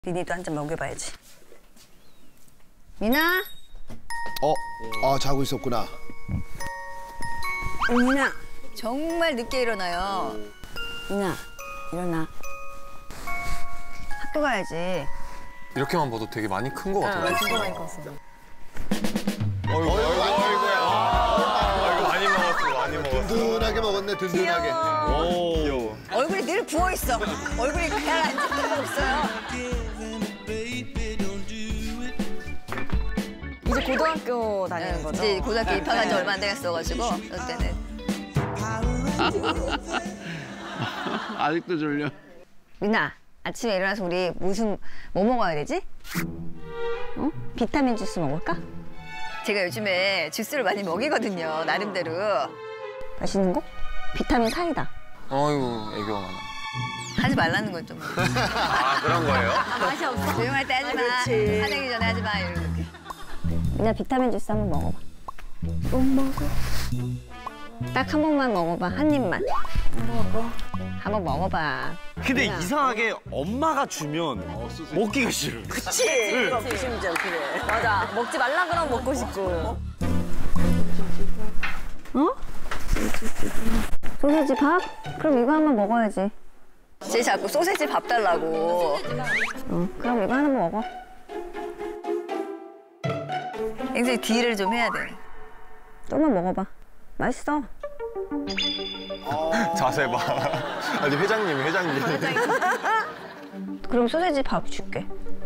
미니도 한 잔 먹여봐야지. 미나? 자고 있었구나. 미나. 정말 늦게 일어나요. 미나, 일어나. 학교 가야지. 이렇게만 봐도 되게 많이 큰 거 같아요. 진짜 많이 컸어. 어이구야. 많이 먹었어, 많이 먹었어. 든든하게 먹었네, 든든하게. 오, 귀여워. 얼굴이 늘 부어있어. 얼굴이 잘 앉을 데가 없어요. 이제 고등학교 다니는 거죠? 이제 고등학교 입학한 지 얼마 안 돼갔어가지고 그때는. 아직도 졸려. 미나, 아침에 일어나서 우리 뭐 먹어야 되지? 비타민 주스 먹을까? 제가 요즘에 주스를 많이 먹이거든요, 나름대로. 맛있는 거? 비타민 사이다. 어이구, 애교가 많아. 하지 말라는 건 좀. 그런 거예요? 맛이 없어. 조용할 때 하지 마. 화내기 전에 하지 마. 이렇게. 미나 비타민 주스 한번 먹어봐. 못 먹어. 딱 한 번만 먹어봐, 한 입만. 한번 먹어봐. 근데 이상하게 엄마가 주면 먹기가 싫어. 그치? 심지어 그래. 맞아. 먹지 말라 그러면 먹고 싶고. 소세지 밥? 그럼 이거 한번 먹어야지. 쟤 자꾸 소세지 밥 달라고. 그럼 이거 하나만 먹어. 굉장히 딜을 좀 해야 돼. 조금만 먹어봐. 맛있어. 자세 봐. 아니, 회장님. 그럼 소세지 밥 줄게.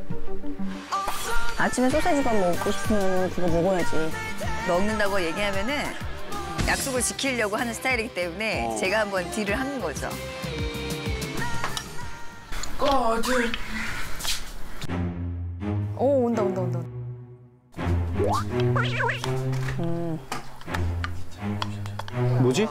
아침에 소세지 밥 먹고 싶으면 그거 먹어야지. 먹는다고 얘기하면은 약속을 지키려고 하는 스타일이기 때문에 제가 한번 딜을 하는 거죠. 오, 온다. 뭐지?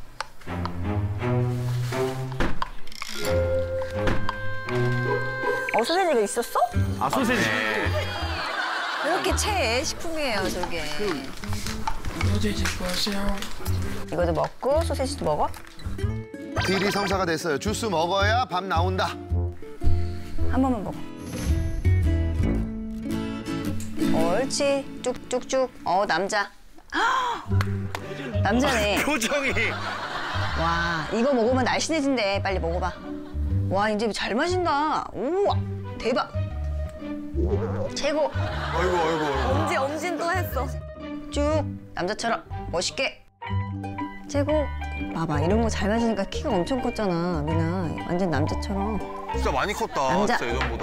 소세지가 있었어? 아, 소세지. 그렇게 최애 식품이에요, 저게. 이것도 먹고 소세지도 먹어? 딜이 성사가 됐어요. 주스 먹어야 밥 나온다. 한 번만 먹어. 옳지. 쭉쭉쭉. 남자. 남자네. 표정이. 와, 이거 먹으면 날씬해진대. 빨리 먹어봐. 와, 이제 잘 마신다. 우와, 대박. 최고. 어이구. 엄진 또 했어. 쭉, 남자처럼 멋있게. 최고. 봐봐, 이런 거 잘 마시니까 키가 엄청 컸잖아, 미나. 완전 남자처럼. 진짜 많이 컸다, 남자. 진짜 예전보다.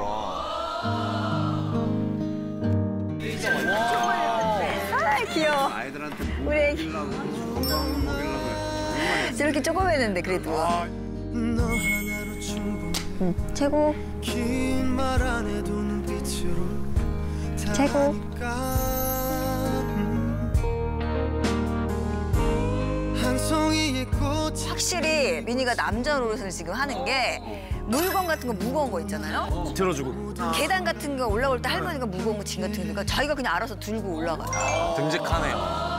아, 귀여워. 아이들한테 우리 애기. 저렇게 조그매는데 그래도. 최고. 최고. 확실히 미니가 남자 노릇을 지금 하는 게 물건 같은 거 무거운 거 있잖아요. 들어주고. 계단 같은 거 올라올 때 할머니가 무거운 거 짐 같은 거니까 자기가 그냥 알아서 들고 올라가요. 듬직하네요.